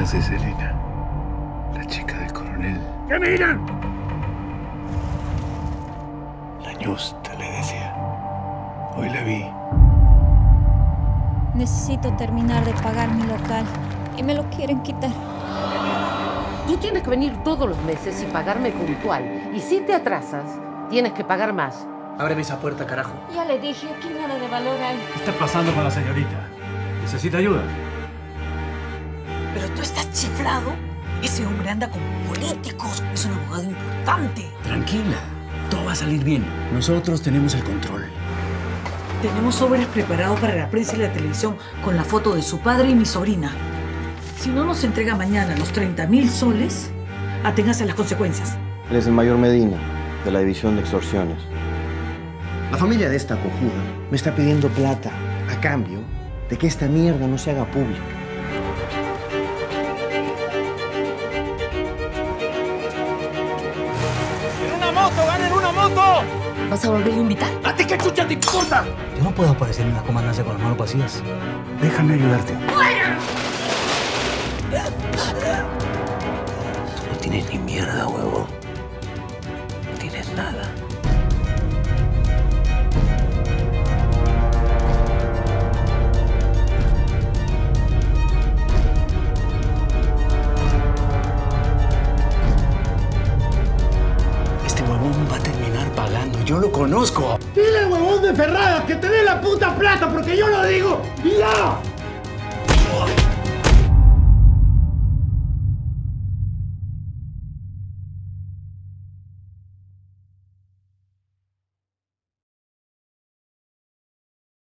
voz es Elena, la chica del coronel. ¿Qué miran? La ñusta, le decía. Hoy la vi. Necesito terminar de pagar mi local y me lo quieren quitar. Tú tienes que venir todos los meses y pagarme puntual. Y si te atrasas, tienes que pagar más. Ábreme esa puerta, carajo. Ya le dije, aquí nada de valor hay. ¿Qué está pasando con la señorita? ¿Necesita ayuda? Pero tú estás chiflado. Ese hombre anda con políticos. Es un abogado importante. Tranquila, todo va a salir bien. Nosotros tenemos el control. Tenemos sobres preparados para la prensa y la televisión con la foto de su padre y mi sobrina. Si no nos entrega mañana los 30.000 soles, aténgase a las consecuencias. Él es el mayor Medina, de la División de Extorsiones. La familia de esta cojuda me está pidiendo plata a cambio de que esta mierda no se haga pública. ¡En una moto! ¡Ganen una moto! ¿Vas a volver a invitar? ¿A ti qué chucha te importa? Yo no puedo aparecer en la comandancia con las manos vacías. Déjame ayudarte. Tú no tienes ni mierda, huevo. No tienes nada. Este huevón va a terminar pagando. Yo lo conozco. Dile al huevón de Ferrada que te dé la puta plata porque yo lo digo. ¡Y ya!